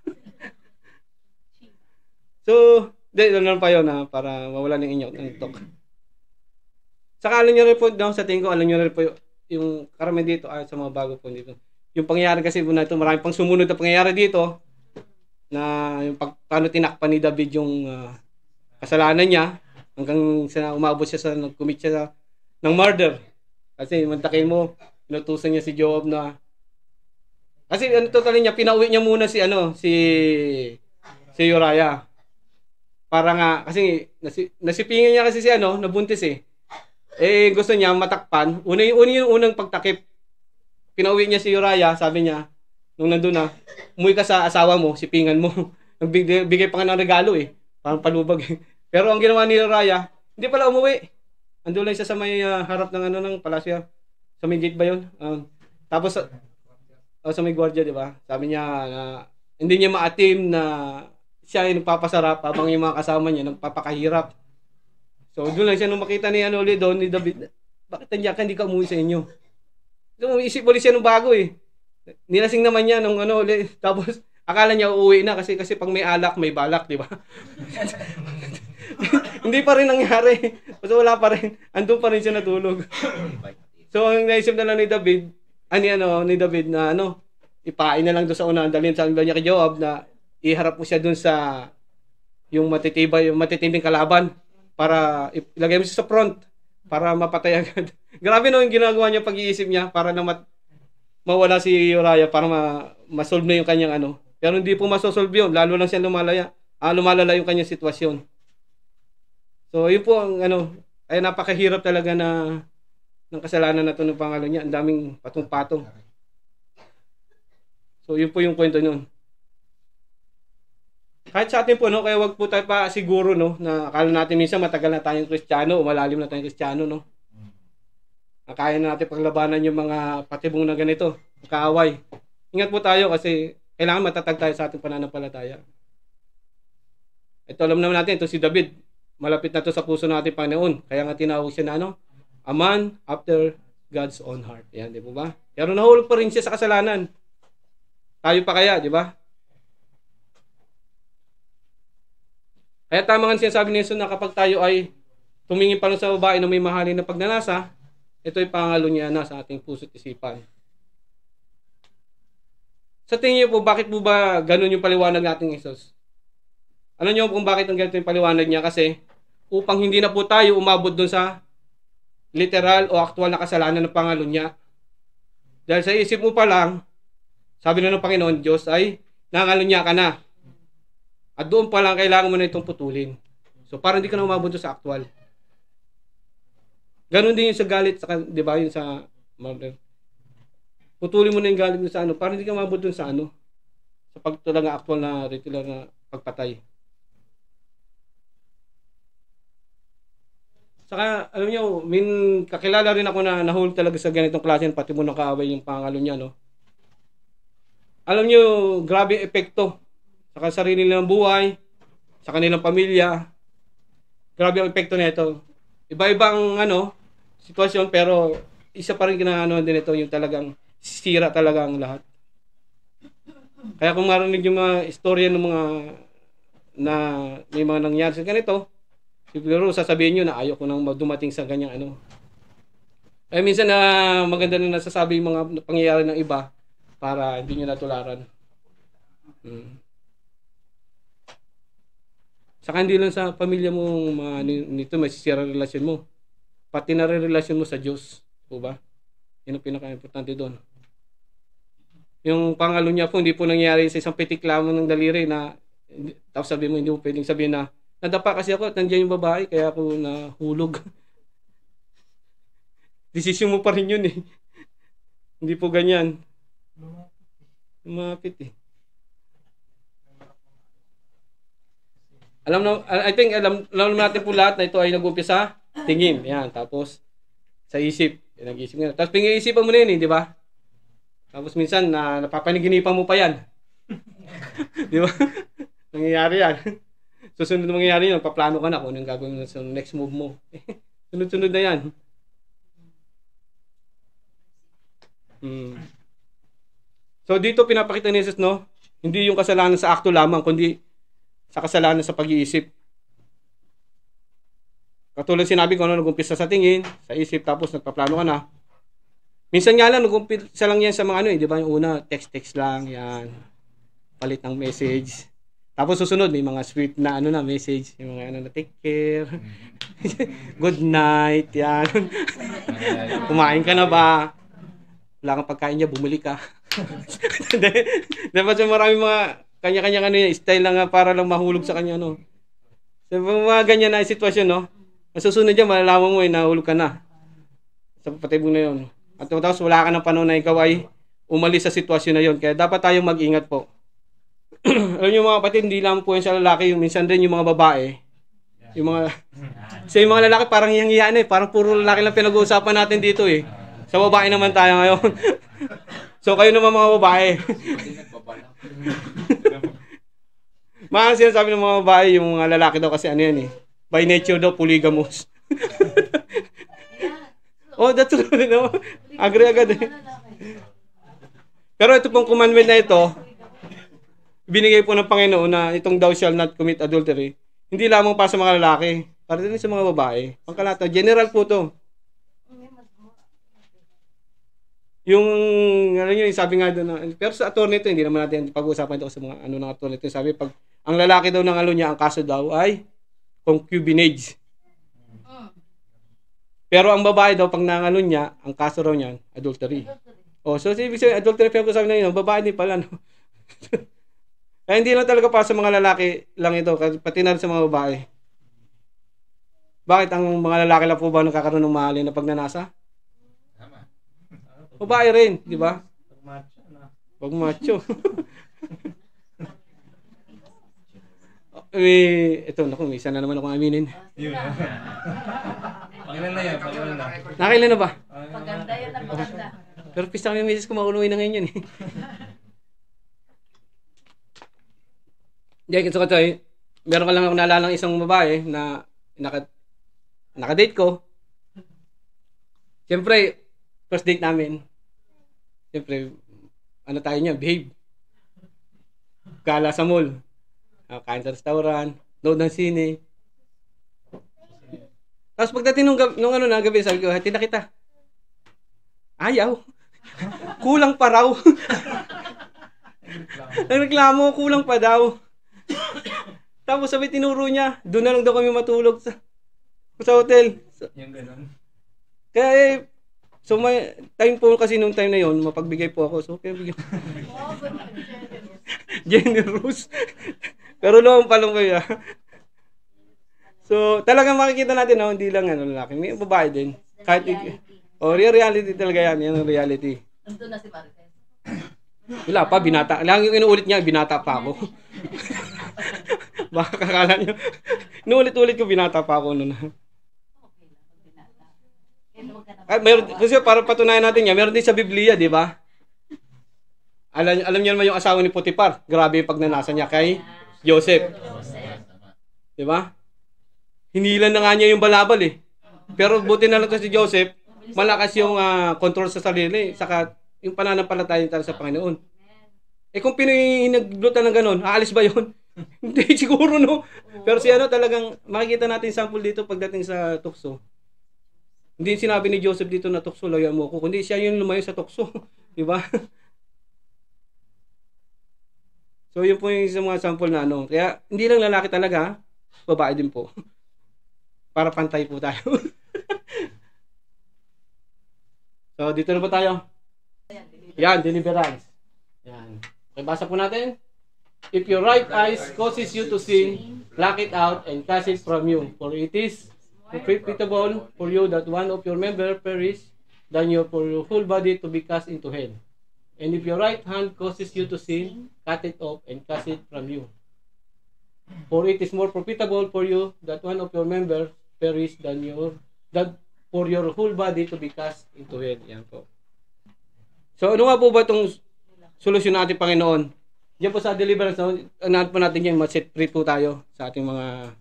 So, di, ano pa yun na para mawala ng inyok ng talk. Saka alam nyo rin po, no, sa tingin ko, alam nyo rin po yung karamihan dito, ay sa mga bago po dito. Yung pangyayari kasi po na ito, marami pang sumunod na pangyayari dito, na yung pag, paano tinakpan ni David yung uh, kasalanan niya, hanggang sa umabot siya sa, nag-commit siya sa, ng murder. Kasi, mantakin mo, inutusan niya si Joab na, kasi ano totally niya, pinauwi niya muna si, ano, si, si Uriah. Para nga, kasi, nasi, nasipingin niya kasi si, ano, nabuntis eh. Eh, gusto niya matakpan. Una yung, una yung unang pagtakip. Pinauwi niya si Uriah, sabi niya, nung nandun na, umuwi ka sa asawa mo, sipingan mo. Nagbigay bigay pa nga ng regalo eh. Parang palubag eh. Pero ang ginawa ni Uriah, hindi pala umuwi. Andun lang siya sa may uh, harap ng ano ng palasyo. Sa may gate ba yun? Um, tapos, uh, sa may gwardiya, di ba? Sabi niya na hindi niya maatim na siya yung nagpapasarap habang yung mga kasama niya nagpapakahirap. So, doon lang siya nung makita ni ano ulit doon, ni David, bakit nandiyan ka, hindi ka umuwi sa inyo? So, isip ulit siya nung bago eh. Nilasing naman niya nung ano ulit. Tapos, akala niya uuwi na kasi kasi pag may alak, may balak, di ba? Hindi pa rin nangyari. Kasi wala pa rin. Andun pa rin siya natulog. So, ang naisip na lang ni David, ani ano, ni David na ano, ipain na lang doon sa una. Dalhin sa niya kay Joab na iharap mo siya doon sa yung matitibay, yung matitinding kalaban. Para ilagay mo siya sa front para mapatay agad. Grabe no yung ginagawa niya pag-iisip niya para na mat mawala si Uriah para ma masolve na yung kanyang ano. Pero hindi po masosolve yun, lalo lang siya lumalaya. Ah, lumalala yung kanyang sitwasyon. So, yun po ang ano, ay napakahirap talaga na ng kasalanan na to ng pangalan niya. Ang daming patong-patong. So, yun po yung kwento nun. Kahit sa atin po, no, kaya wag po tayo pa siguro, no, na akala natin minsan matagal na tayong Kristiyano o malalim na tayong Kristiyano, no. Kaya na natin paglabanan yung mga patibong na ganito, kaaway. Ingat po tayo kasi kailangan matatag tayo sa ating pananampalataya. Ito alam naman natin, ito si David, malapit na to sa puso natin Panginoon. Kaya nga tinawag siya na, ano, a man after God's own heart. Yan, di po ba? Pero nahulog pa rin siya sa kasalanan. Tayo pa kaya, di ba? Kaya tama nga sinasabi ni Jesus na kapag tayo ay tumingin pa sa babae na may mahalin na pagnanasa, ito ay pangalo niya na sa ating puso't isipan. Sa tingin niyo po, bakit po ba ganun yung paliwanag natin Jesus? Ano niyo kung bakit ang ganito yung paliwanag niya? Kasi upang hindi na po tayo umabot dun sa literal o aktual na kasalanan ng pangalo niya. Dahil sa isip mo pa lang, sabi na ng Panginoon Diyos ay nangalo niya ka na. At doon pa lang kailangan mo na itong putulin. So para hindi ka na umabot sa actual. Ganon din yung sa galit, sa, di ba, yung sa murder. Putulin mo na yung galit mo sa ano, para hindi ka umabot dun sa ano, sa pagtulang actual na regular na pagpatay. Saka, alam niyo, min, kakilala rin ako na nahulog talaga sa ganitong klase, pati mo nakaaway yung pangalo niya, no? Alam niyo, grabe yung epekto sa sarili nilang buhay, sa kanilang pamilya. Grabe ang epekto nito. Iba-ibang ano, sitwasyon, pero isa pa rin kinaano din ito yung talagang sira talaga ang lahat. Kaya kung marinig yung mga istorya ng mga na may mga nangyari sa ganito, siguro sasabihin nyo na ayaw ko nang dumating sa ganyang ano. Kaya minsan na maganda na nasasabi yung mga pangyayari ng iba para hindi nyo natularan. Hmm. Saka hindi lang sa pamilya mo ma, nito may sisira relasyon mo. Pati na rin relasyon mo sa Diyos. O ba? Yun ang pinaka-importante doon. Yung pangalo niya po, hindi po nangyari sa isang pitik lamang ng daliri na tapos sabihin mo, hindi mo pwedeng sabihin na nadapa kasi ako at nandiyan yung babae kaya ako nahulog. Desisyon mo pa rin yun eh. Hindi po ganyan. Lumapit eh. Alam na, I think alam, alam natin po lahat na ito ay nag-umpisa tingin. Yan, tapos sa isip. Nag-isip nga. Tapos pinag-iisipan mo na yun eh, di ba? Tapos minsan na napapaniginipan mo pa yan. Di ba? Nangyayari yan. Susunod na mangyayari yun, paplano ka na kung anong gagawin mo sa next move mo. Sunod-sunod na yan. Hmm. So dito pinapakita ni Jesus, no? Hindi yung kasalanan sa akto lamang, kundi sa kasalanan sa pag-iisip. Katulad sinabi ko, no, nag-umpisa sa tingin, sa isip, tapos nagpaplano ka na. Minsan nga lang, nag-umpisa lang yan sa mga ano eh, di ba? Yung una, text-text lang, yan. Palit ng message. Tapos susunod, may mga sweet na ano na message. Yung mga ano na, take care. Good night, yan. Kumain ka na ba? Wala kang pagkain niya, bumili ka. Dapat so, marami mga kanya-kanya ano yung style lang para lang mahulog sa kanya, no? So, mga ganyan na sitwasyon, no? Masusunod dyan, malalaman mo eh, nahulog ka na. Sa patibong na yun. At tapos wala ka ng panahon na ikaw ay umalis sa sitwasyon na yun. Kaya dapat tayong mag-ingat po. Alam nyo mga kapatid, hindi lang po yan sa lalaki, yung minsan din yung mga babae. Yung mga, sa yung mga lalaki parang hiyang-hiyaan eh. Parang puro lalaki lang pinag-uusapan natin dito eh. Sa babae naman tayo ngayon. So kayo naman mga babae. Mga sinasabi ng mga babae, yung mga lalaki daw kasi ano yan eh. By nature daw, polygamous. Oh, that's true. No? Agree agad eh. Pero ito pong commandment na ito, binigay po ng Panginoon na itong thou shall not commit adultery. Hindi lamang para sa mga lalaki, para din sa mga babae. Pangkalata, general po to. Yung, ano yun, sabi nga doon, na, pero sa attorney ito, hindi naman natin pag-uusapan ito sa mga ano ng attorney ito. Sabi, pag ang lalaki daw ng ano niya, ang kaso daw ay concubinage. Pero ang babae daw, pag nangalo niya, ang kaso raw niyan, adultery. Oh, so ibig sabihin, adultery, pero sabi na yun, babae din pala, no? Kaya hindi lang talaga para sa mga lalaki lang ito, pati na rin sa mga babae. Bakit ang mga lalaki lang po ba nakakaroon ng mahalin na pagnanasa? Babae rin, di ba? Pag macho, na. Pag macho. Eh, ito, naku, may isa na naman akong aminin. Yun. Pagilan na yan, pagilan na. Nakailan na ba? Maganda yan ang maganda. Pero pista kami yung misis ko, makunuwi na ngayon yun eh. Diyan, kasi ito eh, meron ka lang ako naalalang isang babae na naka, nakadate ko. Siyempre, first date namin. Siyempre, ano tayo niya, babe. Gala sa mall. Uh, kain sa restaurant, nood ng sine. Tapos pagdating nung, nung ano na gabi, sabi ko, hati na kita. Ayaw. Kulang pa raw. Nagreklamo, kulang pa daw. Tapos sabi, tinuro niya, doon na lang daw kami matulog sa, sa hotel. So, Yung ganun. kaya eh, so may time po kasi nung time na yon, mapagbigay po ako. So, kaya bigyan. Generous. Pero loong palong kayo. So, talagang makikita natin, no, hindi lang ano, lalaki. May babae din. Kahit, oh, real reality talaga yan. Yan ang reality. Nandun na si Marites. Wala pa, binata. Lang yung inuulit niya, binata pa ako. Baka kakala niyo. Inuulit-ulit ko, binata pa ako noon. Okay lang, pag binata. Kaya huwag ka na Ay, meron, kasi para patunayan natin yan, meron din sa Biblia, di ba? Alam, alam niyo naman yung asawa ni Potiphar. Grabe yung pagnanasa niya kay Joseph. Di ba? Hinilan na nga niya yung balabal eh. Pero buti na lang to si Joseph, malakas yung uh, control sa sarili, saka yung pananampalataya tayo sa Panginoon. Eh kung pinaglutan ng ganun, aalis ba yun? Hindi siguro, no? Pero si ano talagang, makikita natin sample dito pagdating sa tukso. Hindi sinabi ni Joseph dito na tukso, layan mo ko. Kundi siya yung lumayo sa tukso. Diba? So yun po yung isang mga sample na ano. Kaya hindi lang lalaki talaga, babae din po. Para pantay po tayo. So dito na ba tayo? Yan, deliverance. Yan. Okay, basa po natin. If your right eye causes you to sin, pluck it out and cast it from you. For it is profitable for you that one of your member perish, than your for your whole body to be cast into hell. And if your right hand causes you to sin, cut it off and cast it from you. For it is more profitable for you that one of your member perish than your that for your whole body to be cast into hell. Yan po. So ano nga po ba itong solusyon natin, Panginoon? Diyan po sa deliverance, no? Ano po natin yan, ma-set free po tayo sa ating mga...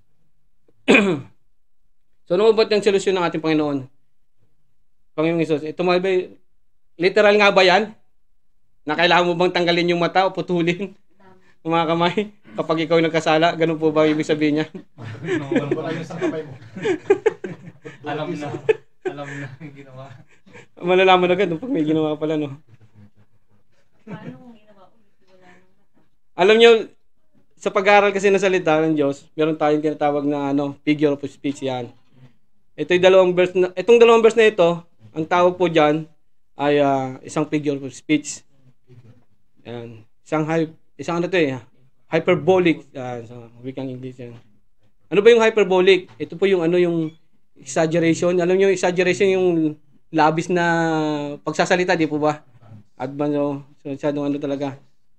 So ano ba itong solusyon ng ating Panginoon? Panginoong Isus, ito mga ba, literal nga ba yan? Na kailangan mo bang tanggalin yung mata o putulin? Yung mga kamay? Kapag ikaw nagkasala, ganun po ba ibig sabihin niya? Wala yung sa kamay mo. Alam na. Alam na yung ginawa. Malalaman agad pag may ginawa pala, no? Paano kung ginawa ulit wala nang mata? Alam niyo, sa pag-aaral kasi ng salita ng Diyos, meron tayong tinatawag na ano, figure of speech yan. Ito yung dalawang verse na, itong dalawang verse na ito, ang tawag po diyan ay uh, isang figure of speech. Yan. Isang hy- isang ano to eh, hyperbolic, yan, sa wikang English yan. Ano ba yung hyperbolic? Ito po yung ano yung exaggeration. Alam niyo yung exaggeration yung labis na pagsasalita, di po ba? Advance, oh, so, masyadong ano talaga.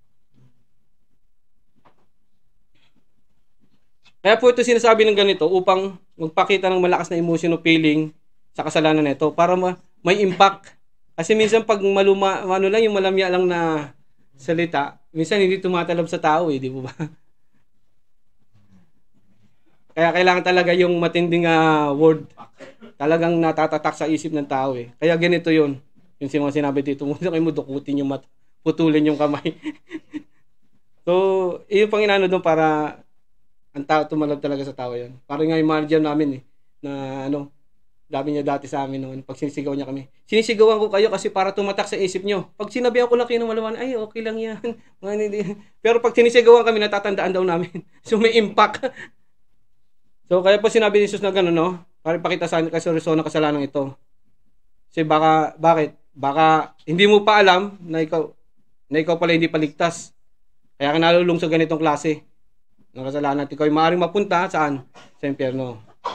Kaya po ito sinasabi ng ganito upang magpakita ng malakas na emotion o feeling sa kasalanan nito para ma- may impact. Kasi minsan pag maluma, ano lang, yung malamya lang na salita, minsan hindi tumatalab sa tao eh, di po ba? Kaya kailangan talaga yung matinding uh, word talagang natatatak sa isip ng tao eh. Kaya ganito yun. Yung mga sinabi dito, muna kayo mo dukutin yung mat, putulin yung kamay. So, yung Panginoon doon para ang tao tumalab talaga sa tao yan. Parang nga yung manager namin eh, na ano, dami niya dati sa amin noon, pag sinisigaw niya kami. Sinisigawan ko kayo kasi para tumatak sa isip nyo. Pag sinabihan ko lang kayo ng malawan, ay okay lang yan. Pero pag sinisigawan kami, natatandaan daw namin. So may impact. So kaya po sinabi ni Jesus na gano'n, no? Para ipakita sa akin kasi reason ng kasalanan ito. Kasi baka, bakit? Baka hindi mo pa alam na ikaw, na ikaw pala hindi paligtas. Kaya ka nalulung sa ganitong klase ng kasalanan. Ikaw ay maaaring mapunta saan? Sa impyerno.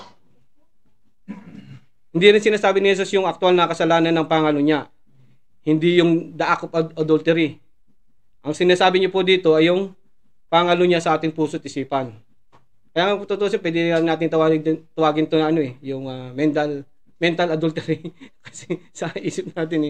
Hindi rin sinasabi ni Jesus yung aktual na kasalanan ng pangalo niya. Hindi yung the act of adultery. Ang sinasabi niyo po dito ay yung pangalo niya sa ating puso't isipan. Kaya nga kung tutusin, pwede natin tawagin, tawagin ito na ano eh, yung uh, mental mental adultery. Kasi sa isip natin eh.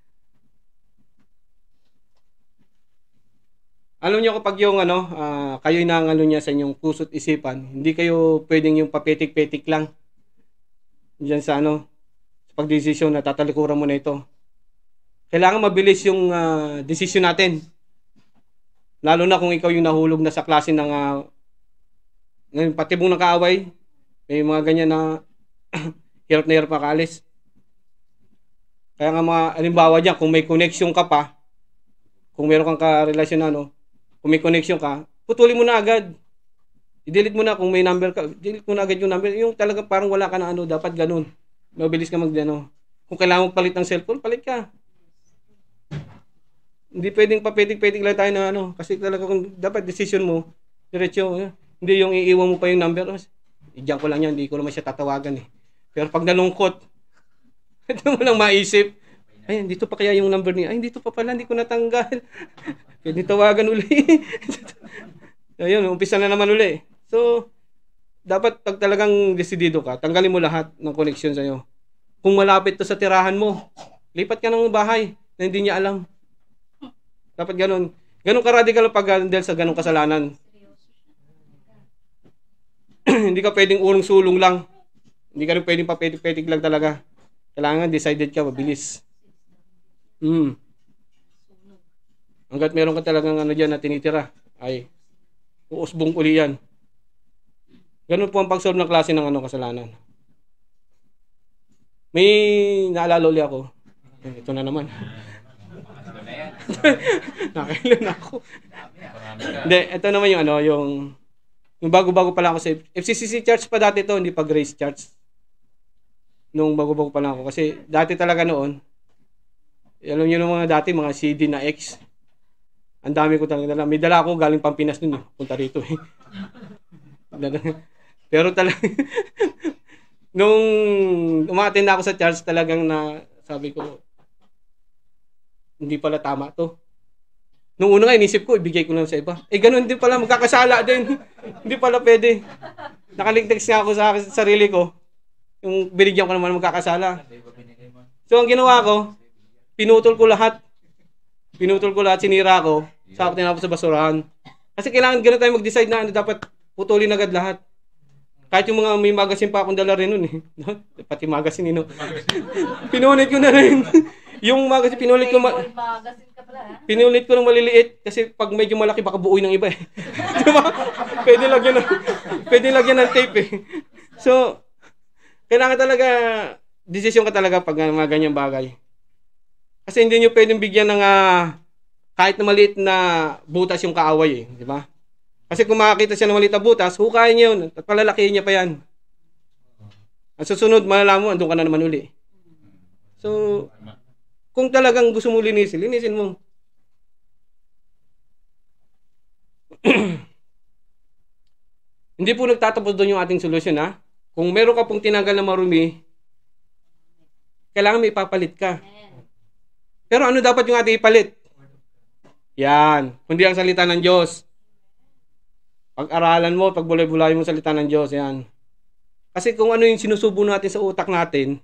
Alam niyo kapag yung ano, uh, kayo na ano niya sa inyong puso't isipan, hindi kayo pwedeng yung papetik-petik lang. Diyan sa ano, sa pagdesisyon na tatalikuran mo na ito. Kailangan mabilis yung uh, desisyon natin. Lalo na kung ikaw yung nahulog na sa klase ng uh, pati mong nakaaway, may mga ganyan na hirap na hirap makaalis. Kaya nga mga halimbawa dyan, kung may connection ka pa, kung meron kang karelasyon na, no, kung may connection ka, putulin mo na agad. I-delete mo na kung may number ka, delete mo na agad yung number. Yung talaga parang wala ka na ano, dapat ganun. Mabilis ka mag ano. Kung kailangan mo palit ng cellphone, palit ka. Hindi pwedeng papetik-petik lang tayo na ano, kasi talaga kung dapat decision mo, diretso, eh. Hindi yung iiwan mo pa yung number. Diyan ko lang yan, hindi ko naman siya tatawagan eh. Pero pag nalungkot, ito mo lang maisip, ay, dito pa kaya yung number niya? Ay, dito pa pala, hindi ko natanggal. Pwede tawagan uli. Ayun, umpisa na naman uli. So, dapat pag talagang desidido ka, tanggalin mo lahat ng connection sa'yo. Kung malapit to sa tirahan mo, lipat ka ng bahay na hindi niya alam. Dapat ganun. Ganun ka-radical pag dahil sa ganung kasalanan. Hindi ka pwedeng urong-sulong lang. Hindi ka rin pwedeng papetik-petik lang talaga. Kailangan decided ka, mabilis. Hmm. Hanggat meron ka talagang ano dyan na tinitira, ay uusbong uli yan. Ganun po ang pag-solve ng klase ng ano, kasalanan. May naalala uli ako. Ito na naman. Nakailan ako. Hindi, ito naman yung ano, yung yung bago-bago pa lang ako sa F C C C Church pa dati to, hindi pa Grace Church. Nung bago-bago pa lang ako. Kasi dati talaga noon, alam niyo nung mga dati, mga C D na X. Ang dami ko talaga dala. May dala ako galing Pampinas nun eh. Punta rito eh. Pero talaga, nung umattend ako sa church, talagang na, sabi ko, hindi pala tama to. Nung una nga, inisip ko, ibigay ko lang sa iba. Eh, ganun din pala, magkakasala din. Hindi pala pwede. Nakaligtas nga ako sa sarili ko. Yung binigyan ko naman magkakasala. So, ang ginawa ko, pinutol ko lahat. Pinutol ko lahat, sinira ko. Sa ako tinapos sa basurahan. Kasi kailangan ganun tayo mag-decide na ano, dapat putulin agad lahat. Kahit yung mga may magasin pa akong dala rin nun eh. Pati magasin eh, no? Pinunit ko na rin. Yung magasin, pinulit ko ma- Magasin ka pala, ha? pinulit ko ng maliliit. Kasi pag medyo malaki, baka buuin ng iba eh. Diba? Pwede lagyan ng, pwede lagyan ng tape eh. So, kailangan talaga, desisyon ka talaga pag mga ganyang bagay. Kasi hindi nyo pwedeng bigyan ng uh, kahit na maliit na butas yung kaaway eh. Diba? Kasi kung makakita siya ng maliit na butas, hukayin niya yun at palalakihin niya pa yan. Ang susunod, malalaman mo, andun ka na naman uli. So, kung talagang gusto mo linisin, linisin mo. Hindi po nagtatapos doon yung ating solusyon, ha? Kung meron ka pong tinanggal na marumi, kailangan may ipapalit ka. Pero ano dapat yung ating ipalit? Yan. Kundi ang salita ng Diyos. Pag-aralan mo, pagbulay-bulay mo salita ng Diyos, yan. Kasi kung ano yung sinusubo natin sa utak natin,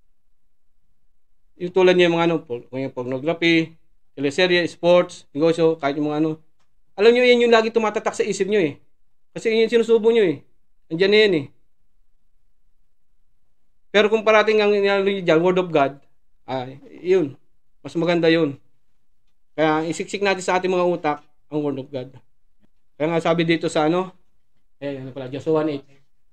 yung tulad niya yung mga ano, yung pornography, teleserye, sports, negosyo, kahit yung mga ano. Alam nyo, yan yung lagi tumatatak sa isip nyo eh. Kasi yun yung sinusubo nyo eh. Andiyan na yan eh. Pero kung parating ang inalalo nyo dyan, Word of God, ay, yun. Mas maganda yun. Kaya isiksik natin sa ating mga utak ang Word of God. Kaya nga sabi dito sa ano, eh, ano pala, Joshua one eight.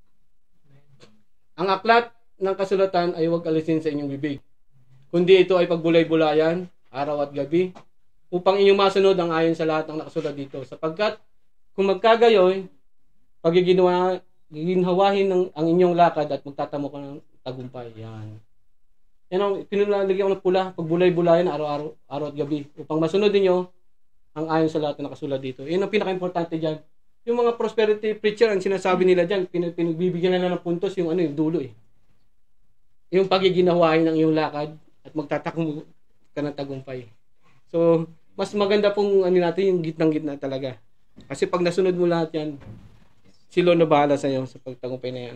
Ang aklat ng kasulatan ay huwag alisin sa inyong bibig. Kundi ito ay pagbulay-bulayan, araw at gabi, upang inyong masunod ang ayon sa lahat ng nakasulat dito. Sapagkat kung magkagayoy, pagiginawa, giginhawahin ng, ang inyong lakad at magtatamo ka ng tagumpay. Yan. Yan ang pinulalagyan ko ng pula, pagbulay-bulayan, araw-araw, araw at gabi, upang masunod ninyo ang ayon sa lahat ng nakasulat dito. Yan ang pinaka-importante dyan. Yung mga prosperity preacher, ang sinasabi nila dyan, pin, pinagbibigyan na ng puntos yung ano, yung dulo eh. Yung pagiginawahin ng iyong lakad at magtatakbo ka ng tagumpay. So, mas maganda pong ano natin, yung gitnang-gitna talaga. Kasi pag nasunod mo lahat yan, si Lord na bahala sa iyo sa pagtagumpay na yan.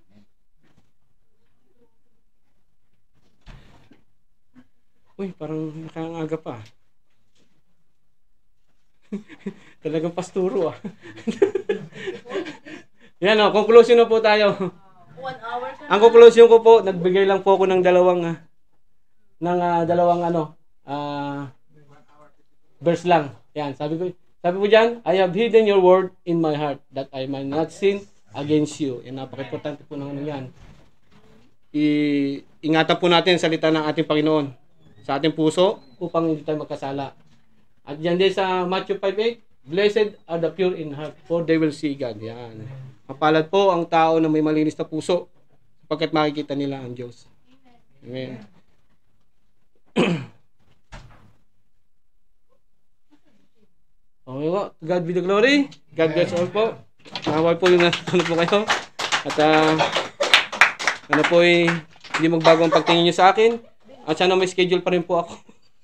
Uy, parang nakangaga pa. Talagang pasturo ah. Yan o, conclusion na po tayo. One hour ka na. Ang conclusion ko po, nagbigay lang po ako ng dalawang ah, ng uh, dalawang ano, uh, verse lang. Yan, sabi ko, sabi ko diyan, I have hidden your word in my heart that I might not sin against you. Yan, napaka-importante po ng ano yan. I-ingatan po natin ang salita ng ating Panginoon sa ating puso upang hindi tayo magkasala. At diyan din sa Matthew five eight, blessed are the pure in heart, for they will see God. Yan. Mapalad po ang tao na may malinis na puso sapagkat makikita nila ang Diyos. Amen. Okay po. God be the glory. God bless all po. Nawal po yung ano po kayo. At uh, ano po eh, hindi magbago ang pagtingin nyo sa akin. At sana may schedule pa rin po ako.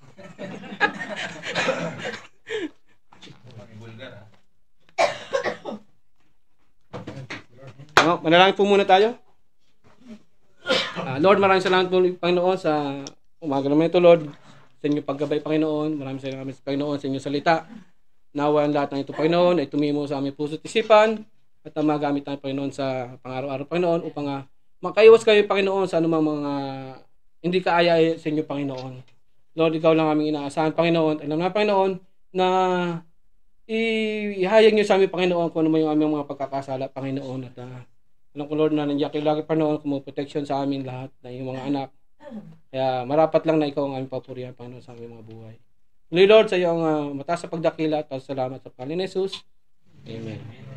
No, manalangin po muna tayo. Uh, Lord, maraming salamat po Panginoon sa umaga naman ito, Lord. Sa inyong paggabay, Panginoon. Maraming salamat sa Panginoon sa inyong salita. Nawa ang lahat ng ito, Panginoon, ay tumimo sa aming puso at isipan at ang magamit tayo, Panginoon, sa pang-araw-araw, Panginoon, upang uh, makaiwas kayo, Panginoon, sa anumang mga hindi kaaya sa inyo, Panginoon. Lord, ikaw lang aming inaasahan, Panginoon. Alam na, Panginoon, na ihayag niyo sa amin, Panginoon, kung ano man yung aming mga pagkakasala, Panginoon. At uh, alam ko, Lord, na nandiyan kayo lagi, Panginoon, kung protection sa amin lahat, na yung mga anak. Kaya marapat lang na ikaw ang aming papurihan, Panginoon, sa aming mga buhay. Muli, Lord, sa iyo ang uh, mataas sa pagdakila at salamat sa Panginoon Jesus. Amen.